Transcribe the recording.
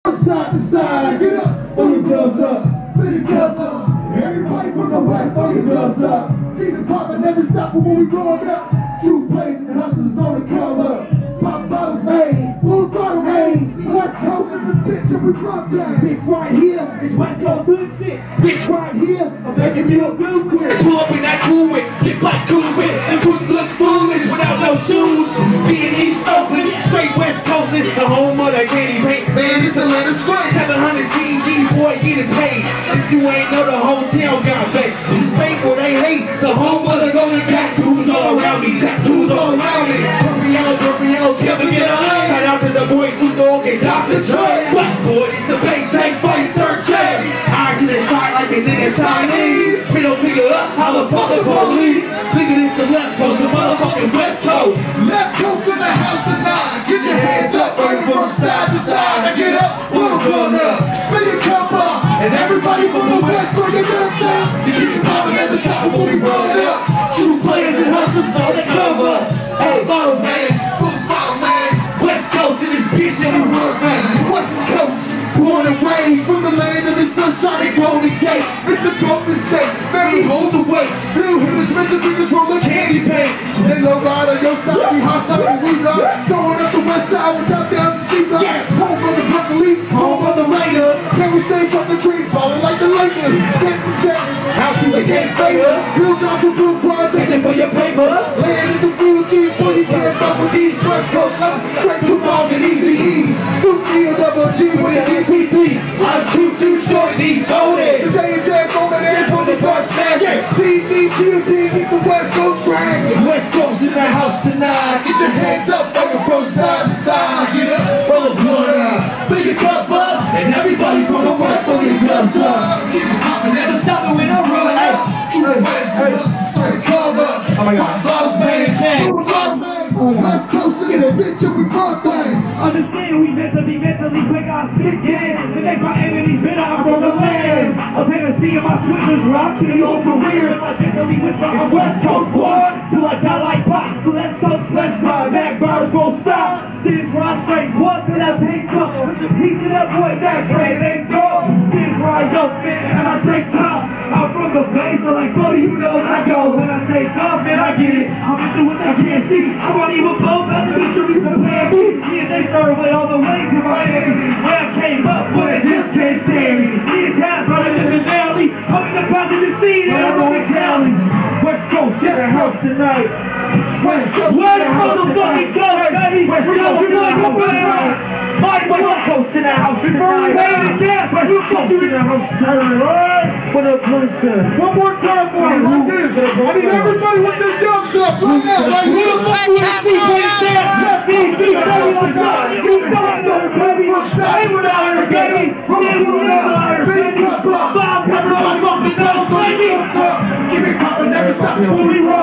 Side to side, get up, throw your gloves up, put your gloves up. Everybody from the west, throw your gloves up. Keep it poppin', never stop when we growing up. True plays and hustlers on the come up. Pop bottles made, full throttle aim. West Coast is a bitch and we drop down. Bitch right here, it's West Coast hood shit. Bitch right here, I'm making me a blue quick. Pull up in that cool whip, get black cool whip, and couldn't look foolish without no shoes. Being East Oakland, straight West Coast is the home of that candy paint. Man, it's the land of square. 700 CG, boy, getting paid. If you ain't know, the hotel got baked. This is fake where they hate. The home of the golden tattoos all around me, tattoos all around me. Burrito, Kevin, get a line. Shout out to the boys who dog and Dr. Dre. Blackboard is the big tank fight search. Eyes to the side like a nigga Chinese. Middle finger up, how the fuck the police. Nigga, it's the left coast, the motherfucking West Coast. Left coast in the house tonight. Get your hands up, right from side to side. Now get up, put them blown up, fill your cup up. And everybody from the west, throw your guns up. You keep it poppin', never stop when we roll it up. True players and hustlers on the cover. Hey, bottles, man. Full bottle, man. West Coast in this bitch and the world, man. West Coast, born and raised from the land of the sunshine and golden gate. Mr. Golden State, baby, hold the weight. Blue hitters, Richard fingers roll the candy paint. They low ride on your side, we hot side, and we love. Throwing up the west side, with top down to G-Block. Yes. Home of the police, home of the Raiders. Can we stay truck the tree, falling like the Lakers? Get some tech, House you can't fade us. build out the blue bars, Chasing for your paper. land in the blue G, boy, you can't fuck with these West Coast love. Straight 2,000 easy E. Snoop D and Double G with the DPP. I was too short, need bonus. J&J over there for the first smash. CG, TNT, keep the West Coast grand. West Coast in the house tonight. Get your hands up, fucking from side to side. Get up, Roll a blunt up, fill your cup up, and everybody from the west throw your gloves up. keep it poppin', Never never stop it when I roll it out. True West Coast, sorry, cover. Oh my God. Pop bottles, man. West Coast in the bitch and we rock things. Understand we meant to be mentally quick, I stick in. It makes my enemies bitter, I'm from the land. A Tennessee and my switches rock to the old career. If I gently whisper, I'm West Coast boy. Till I die like Fox, so let's coast, let's ride. Back bars won't stop. This ride straight, what to that pink cup. With the piece of that boy, that straight, let go. This ride up, man, and I straight top. I'm from the place, so like, buddy, you know I go. When I take off, man, I get it. I'm into what I can't see. I won't even vote, that's the truth, the plan B. Yeah, they serve way all the way to Miami. Where I came up, but I just can't stand me. These hands running in the alley. I'm in the positive scene, and I'm going Cali. West Coast, in the house tonight. West Coast, let's motherfucking go, baby. West Coast, you know come on. West Coast in the house tonight. West Coast in the house tonight. What up, Clemson? One more time for me, like this. I need everybody with their guns up right now, right Who here. the fuck would have seen right there? Just easy, baby, what's up? You thought so, baby. Stay without her, baby. Stay without her, baby. Five pepper on fucking nose, baby. Keep it poppin', never stop when we roll.